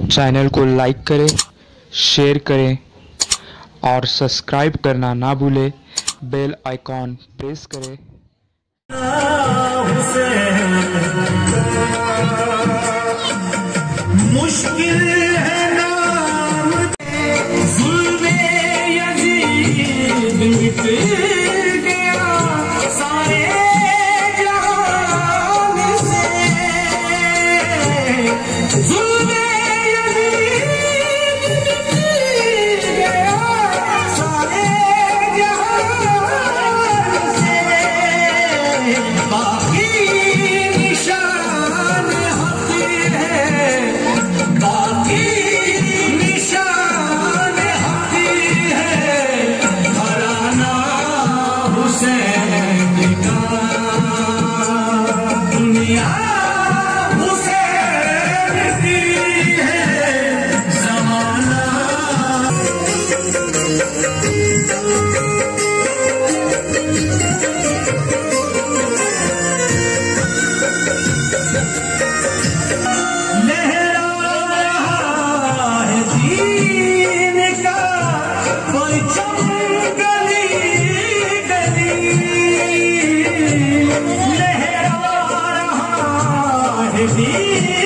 Channel को like करें, share करें और सब्सक्राइब करना ना भूलें। बेल आइकॉन प्रेस करें। मुश्किल है नाम जुल्मे यजीद मिट गया सारे जहान से। जुल्मे यजीद मिट गया सारे जहान से। बाकी निशान हक है, बाकी निशान हक है। घराना हुसैन का, दुनिया हुसैन की है, ज़माना लहरा रहा है दीन का परचम गली गली। लहरा रहा है दीन